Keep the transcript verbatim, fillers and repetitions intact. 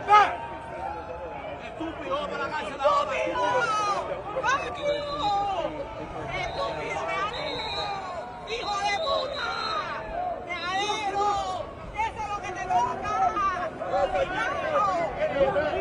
¡Estúpido! ¡Vamos a la cárcel ahora! ¡Estúpido! ¡Estúpido, meadero! ¡Hijo de puta! ¡Meadero! ¡Eso es lo que te toca! ¡Carajo!